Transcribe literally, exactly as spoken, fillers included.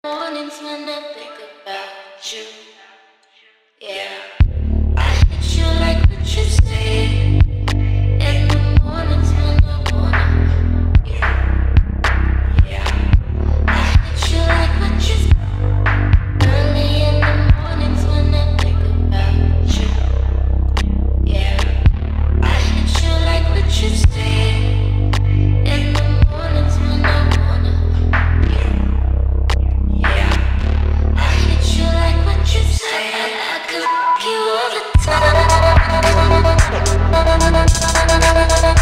Mornings when I think about you, yeah. I hit you like what you say. In the mornings when I wanna, yeah, yeah. I hit you like what you say. Early in the mornings when I think about you, yeah. I hit you like what you say. In the mornings when I wanna, yeah. I hit you like what you say. I could fuck you all the time.